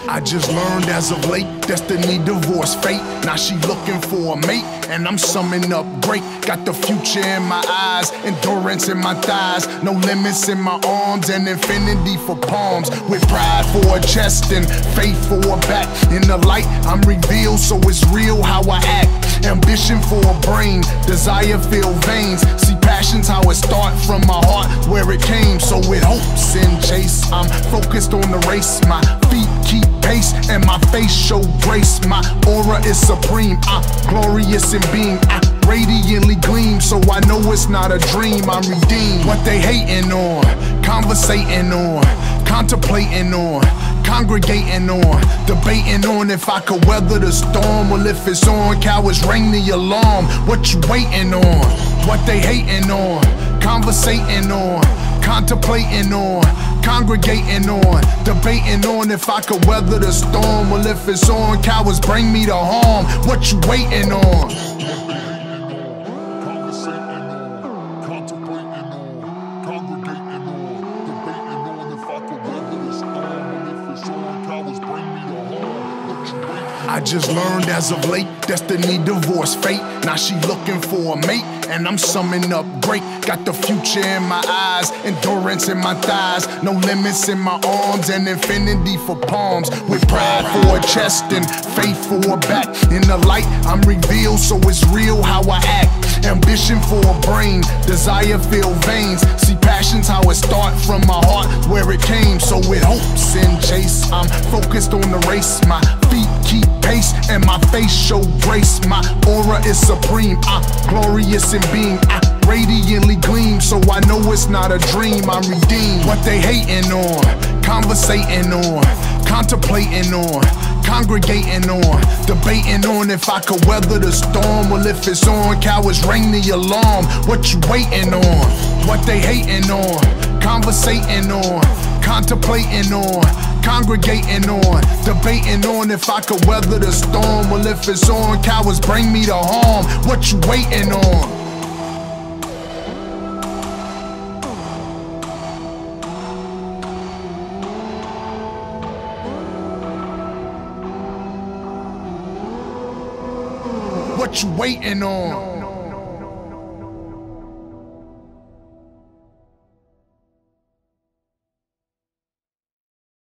I just learned as of late, destiny, divorce, fate. Now she looking for a mate, and I'm summing up great. Got the future in my eyes, endurance in my thighs, no limits in my arms, and infinity for palms. With pride for a chest and faith for a back. In the light, I'm revealed, so it's real how I act. Ambition for a brain, desire fill veins. See passion's how it start from my heart, where it came. So with hopes and chase, I'm focused on the race. My feet keep pace, and my face show grace. My aura is supreme, I'm glorious in being. I radiantly gleam, so I know it's not a dream. I'm redeemed. What they hating on, conversating on, contemplating on, congregating on, debating on if I could weather the storm. Well, if it's on, cowards ring the alarm. What you waiting on? What they hating on, conversating on, contemplating on, congregating on, debating on if I could weather the storm. Well, if it's on, cowards bring me the harm. What you waiting on? I just learned as of late, destiny, divorce, fate. Now she looking for a mate, and I'm summing up great. Got the future in my eyes, endurance in my thighs, no limits in my arms, and infinity for palms. With pride for a chest and faith for a back. In the light, I'm revealed, so it's real how I act. Ambition for a brain, desire fill veins. See passion's how it start from my heart, where it came. So with hopes and chase, I'm focused on the race. My feet keep pace, and my face show grace. My aura is supreme, I'm glorious in being. I radiantly gleam, so I know it's not a dream. I'm redeemed. What they hating on, conversating on, contemplating on, congregating on, debating on if I could weather the storm. Well, if it's on, cowards ring the alarm. What you waiting on? What they hating on, conversating on, contemplating on, congregating on, debating on if I could weather the storm. Well, if it's on, cowards bring me the harm. What you waiting on? What you waiting on?